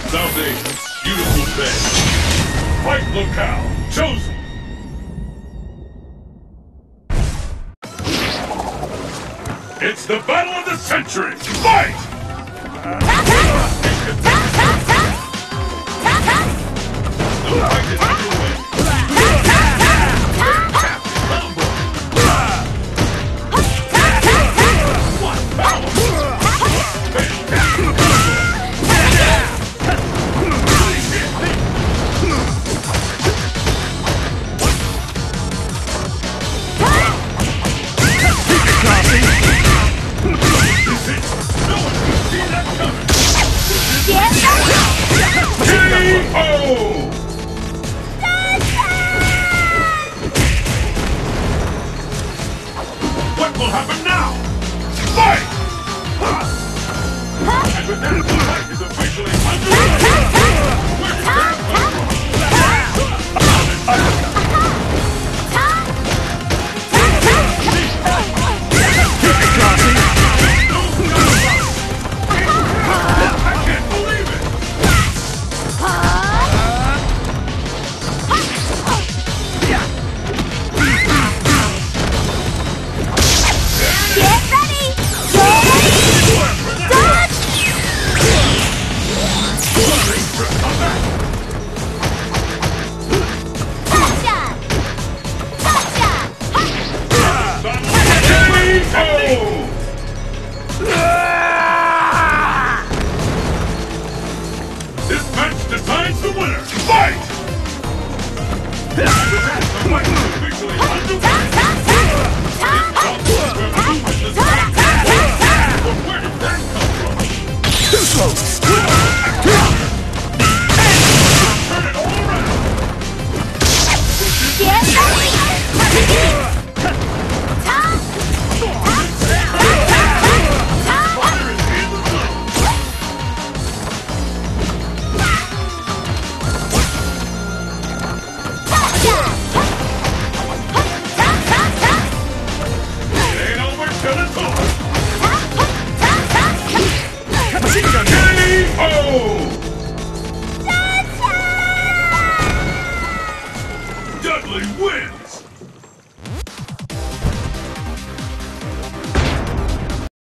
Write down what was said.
Foundation, beautiful bed. Fight locale, chosen. It's the battle of the century! Fight! The fight is underway. What power! What will happen now? Fight! And with that, the fight is officially underway! Where did that come from? I can't believe it! Get ready! This match decides the winner! Fight! And with that, the fight is officially underway! But where did that come from? Too close! Turn it all around! Get ready! Fire is in the zone! It ain't over till it's over! K.O. Dudley wins!